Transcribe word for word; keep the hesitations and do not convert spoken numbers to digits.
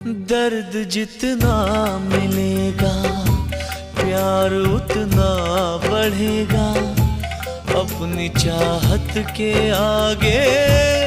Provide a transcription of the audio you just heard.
दर्द जितना मिलेगा प्यार उतना बढ़ेगा, अपनी चाहत के आगे